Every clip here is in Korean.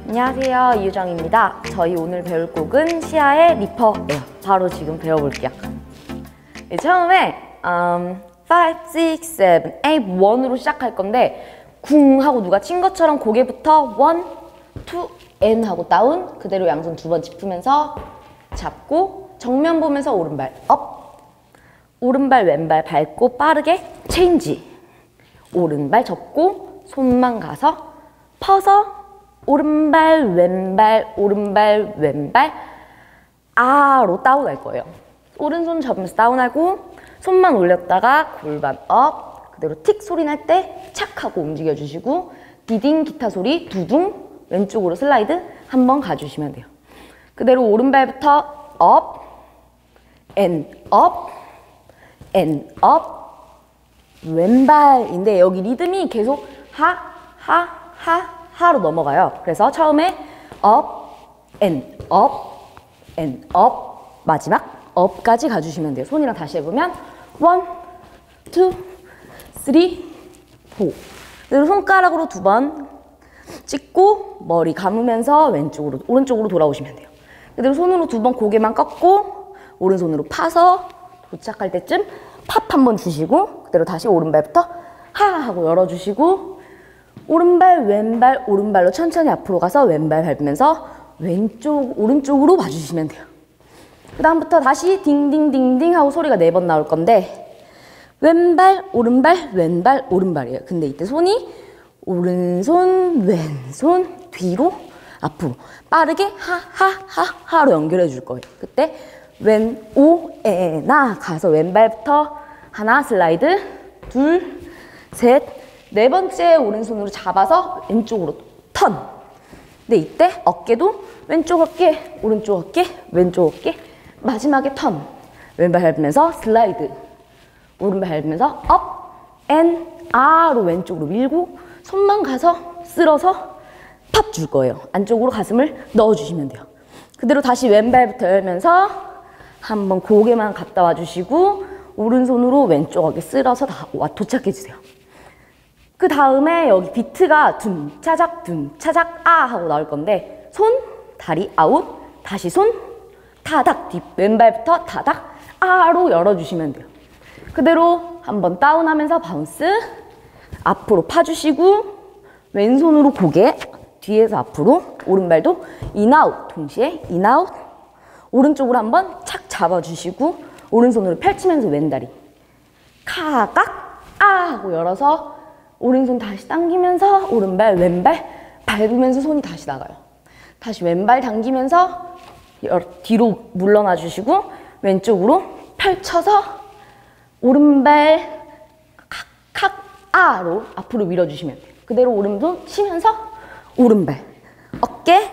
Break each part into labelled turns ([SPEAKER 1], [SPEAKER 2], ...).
[SPEAKER 1] 안녕하세요, 이유정입니다. 저희 오늘 배울 곡은 시아의 리퍼예요. 바로 지금 배워볼게요. 네, 처음에 5, 6, 7, 8, 1으로 시작할 건데 쿵 하고 누가 친 것처럼 고개부터 1, 2, N 하고 다운, 그대로 양손 두 번 짚으면서 잡고 정면 보면서 오른발 업, 오른발 왼발 밟고 빠르게 체인지, 오른발 접고 손만 가서 퍼서 오른발 왼발 오른발 왼발 아로 다운할 거예요. 오른손 접으면서 다운하고 손만 올렸다가 골반 업, 그대로 틱 소리 날 때 착 하고 움직여주시고 디딩 기타 소리 두둥 왼쪽으로 슬라이드 한번 가주시면 돼요. 그대로 오른발부터 업, 앤 업, 앤 업, 왼발인데 여기 리듬이 계속 하로 넘어가요. 그래서 처음에 업, 앤 업, 앤 업, 마지막 업까지 가주시면 돼요. 손이랑 다시 해보면 1, 2, 3, 4. 그리고 손가락으로 두 번 찍고 머리 감으면서 왼쪽으로 오른쪽으로 돌아오시면 돼요. 그대로 손으로 두 번 고개만 꺾고 오른손으로 파서 도착할 때쯤 팝 한번 주시고 그대로 다시 오른발부터 하 하고 열어주시고 오른발 왼발 오른발로 천천히 앞으로 가서 왼발 밟으면서 왼쪽 오른쪽으로 봐주시면 돼요. 그 다음부터 다시 딩딩딩딩 하고 소리가 4번 나올 건데 왼발 오른발 왼발 오른발이에요. 근데 이때 손이 오른손 왼손 뒤로 앞으로 빠르게 하로 연결해 줄 거예요. 그때 왼 오 에나 가서 왼발부터 하나 슬라이드 둘 셋 네 번째 오른손으로 잡아서 왼쪽으로 턴. 근데 이때 어깨도 왼쪽 어깨 오른쪽 어깨 왼쪽 어깨 마지막에 턴. 왼발 밟으면서 슬라이드 오른발 밟으면서 업 앤 아로 왼쪽으로 밀고 손만 가서 쓸어서 팝 줄 거예요. 안쪽으로 가슴을 넣어주시면 돼요. 그대로 다시 왼발부터 열면서 한번 고개만 갔다 와주시고 오른손으로 왼쪽 어깨 쓸어서 도착해주세요. 그 다음에 여기 비트가 둠차작 둠차작 아 하고 나올 건데 손, 다리 아웃, 다시 손, 타닥 뒷 왼발부터 타닥 아로 열어주시면 돼요. 그대로 한번 다운하면서 바운스 앞으로 파주시고 왼손으로 고개 뒤에서 앞으로 오른발도 인아웃 동시에 인아웃 오른쪽으로 한번 착 잡아주시고 오른손으로 펼치면서 왼다리 카각 아 하고 열어서 오른손 다시 당기면서 오른발 왼발 밟으면서 손이 다시 나가요. 다시 왼발 당기면서 뒤로 물러나 주시고 왼쪽으로 펼쳐서 오른발 칵칵 아로 앞으로 밀어주시면 돼요. 그대로 오른손 치면서 오른발 어깨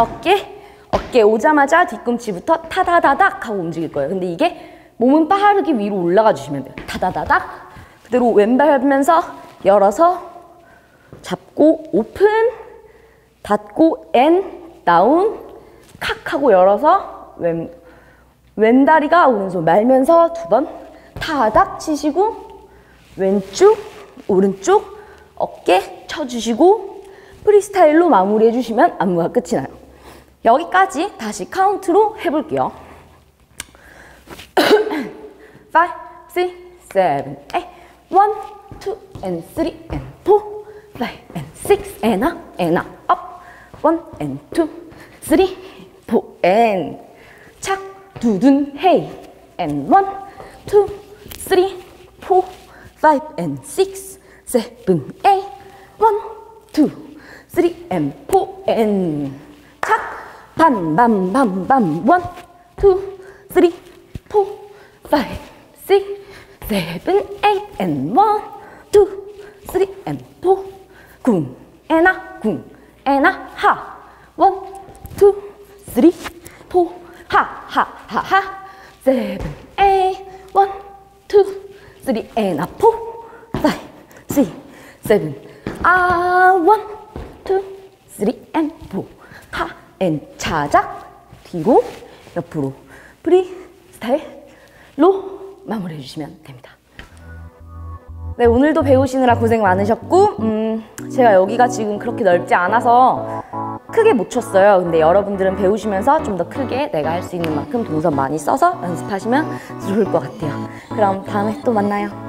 [SPEAKER 1] 오자마자 뒤꿈치부터 타다다닥 하고 움직일 거예요. 근데 이게 몸은 빠르게 위로 올라가 주시면 돼요. 타다다닥 그대로 왼발 밟으면서 열어서 잡고 오픈 닫고 앤 다운 칵 하고 열어서 왼다리가 오른손 말면서 두 번 타닥 치시고 왼쪽 오른쪽 어깨 쳐주시고 프리스타일로 마무리해 주시면 안무가 끝이 나요. 여기까지 다시 카운트로 해볼게요. 5, 6, 7, 8 1, 2, and 3, and 4 5, and 6, and up 1, and 2, 3, 4, and 착 두둔 헤이 and 1, 2, 3, 4 5, and 6, 7, 8 1, 2, 3, and 4, and 착 밤밤밤밤 1, 2, 3, 4 5, 6, 7, 8 and 1, 2, 3 and 4 쿵 에나 하 1, 2, 3, 4 하하하하 7, 8 1, 2, 3 and 4 5, 6, 7 1, 2, 3 and 4 하 and 차작 뒤로 옆으로 프리스타일로 마무리해 주시면 됩니다. 네, 오늘도 배우시느라 고생 많으셨고 제가 여기가 지금 그렇게 넓지 않아서 크게 못 쳤어요. 근데 여러분들은 배우시면서 좀 더 크게 내가 할 수 있는 만큼 동선 많이 써서 연습하시면 좋을 것 같아요. 그럼 다음에 또 만나요.